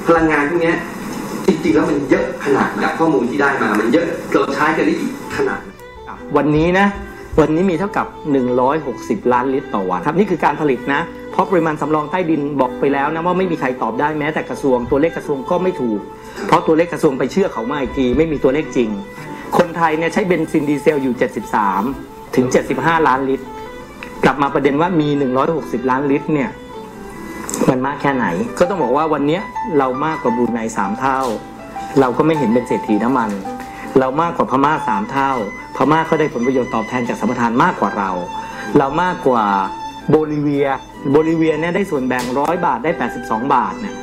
พลังงานพวกนี้จริงๆแล้วมันเยอะขนาดจากข้อมูลที่ได้มามันเยอะเราใช้กันได้อีกขนาดวันนี้มีเท่ากับ160ล้านลิตรต่อวันครับนี่คือการผลิตนะเพราะปริมาณสำรองใต้ดินบอกไปแล้วนะว่าไม่มีใครตอบได้แม้แต่กระทรวงตัวเลขกระทรวงก็ไม่ถูกเพราะตัวเลขกระทรวงไปเชื่อเขามาอีกทีไม่มีตัวเลขจริงคนไทยเนี่ยใช้เบนซินดีเซลอยู่73ถึง75ล้านลิตรกลับมาประเด็นว่ามี160ล้านลิตรเนี่ยมันมากแค่ไหนก็ต้องบอกว่าวันนี้เรามากกว่าบรูไน3เท่าเราก็ไม่เห็นเป็นเศรษฐีน้ำมันเรามากกว่าพม่า3เท่าพม่าก็ได้ผลประโยชน์ตอบแทนจากสัมปทานมากกว่าเรามากกว่าโบลิเวียเนี่ยได้ส่วนแบ่ง100 บาทได้82 บาทเนี่ย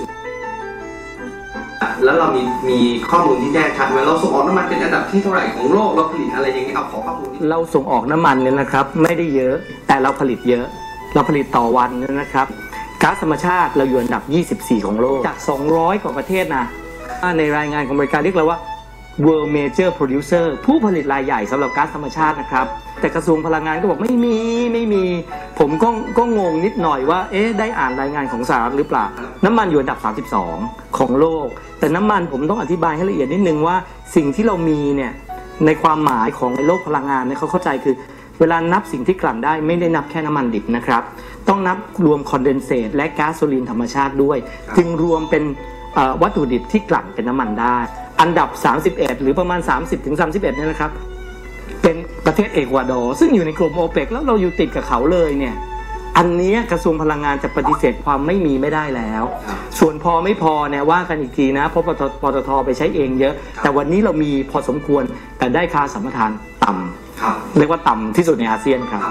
แล้วเรามีข้อมูลที่แน่ชัดไหมเราส่งออกน้ำมันเป็นอันดับที่เท่าไหร่ของโลกเราผลิตอะไรอย่างนี้เอาขอข้อมูลเราส่งออกน้ำมันเนี่ยนะครับไม่ได้เยอะแต่เราผลิตเยอะเราผลิตต่อวันเนี่ยนะครับก๊าซธรรมชาติเราอยู่อันดับ24ของโลกจาก200กว่าประเทศนะในรายงานของอเมริกาเรียกเราว่า World Major Producer ผู้ผลิตรายใหญ่สำหรับก๊าซธรรมชาตินะครับแต่กระทรวงพลังงานก็บอกไม่มีผมก็งงนิดหน่อยว่าได้อ่านรายงานของสหรัฐหรือเปล่าน้ำมันอยู่อันดับ32ของโลกแต่น้ำมันผมต้องอธิบายให้ละเอียดนิดนึงว่าสิ่งที่เรามีเนี่ยในความหมายของในโลกพลังงานเนี่ยเขาเข้าใจคือเวลานับสิ่งที่กลั่นได้ไม่ได้นับแค่น้ำมันดิบนะครับต้องนับรวมคอนเดนเซตและแก๊สโซลีนธรรมชาติด้วยจึงรวมเป็นวัตถุดิบที่กลั่นเป็นน้ำมันได้อันดับ31หรือประมาณ30-31เนี่ยนะครับเป็นประเทศเอกวาดอร์ซึ่งอยู่ในกลุ่มโอเปกแล้วเราอยู่ติดกับเขาเลยเนี่ยอันนี้กระทรวงพลังงานจะปฏิเสธความไม่ได้แล้วส่วนพอไม่พอเนี่ยว่ากันอีกทีนะเพราะปตท.ไปใช้เองเยอะแต่วันนี้เรามีพอสมควรแต่ได้ค่าสัมปทานต่ำเรียกว่าต่ำที่สุดในอาเซียนครับ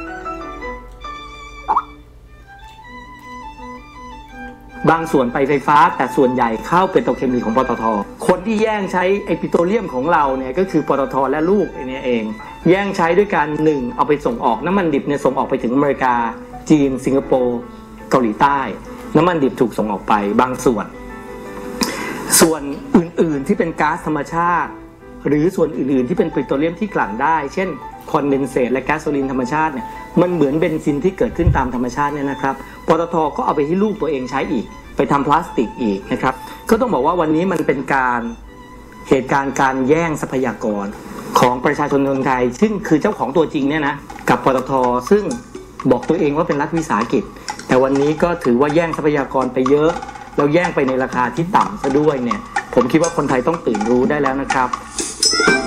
บางส่วนไปไฟฟ้าแต่ส่วนใหญ่เข้าเป็นปิโตรเคมีของปตท.คนที่แย่งใช้ไอปิโตรเลียมของเราเนี่ยก็คือปตท.และลูกเนี่ยเองแย่งใช้ด้วยการ1เอาไปส่งออกน้ำมันดิบเนี่ยส่งออกไปถึงอเมริกาจีนสิงคโปร์เกาหลีใต้น้ำมันดิบถูกส่งออกไปบางส่วนอื่นๆที่เป็นก๊าซธรรมชาติหรือส่วนอื่นๆที่เป็นปิโตรเลียมที่กลั่นได้เช่นคอนเดนเซตและแก๊สโซลีนธรรมชาติเนี่ยมันเหมือนเบนซินที่เกิดขึ้นตามธรรมชาติเนี่ยนะครับปตท.ก็เอาไปให้ลูกตัวเองใช้อีกไปทำพลาสติกอีกนะครับก็ต้องบอกว่าวันนี้มันเป็นเหตุการณ์การแย่งทรัพยากรของประชาชนคนไทยซึ่งคือเจ้าของตัวจริงเนี่ยนะกับปตท.ซึ่งบอกตัวเองว่าเป็นรัฐวิสาหกิจแต่วันนี้ก็ถือว่าแย่งทรัพยากรไปเยอะแล้วแย่งไปในราคาที่ต่ำซะด้วยเนี่ยผมคิดว่าคนไทยต้องตื่นรู้ได้แล้วนะครับ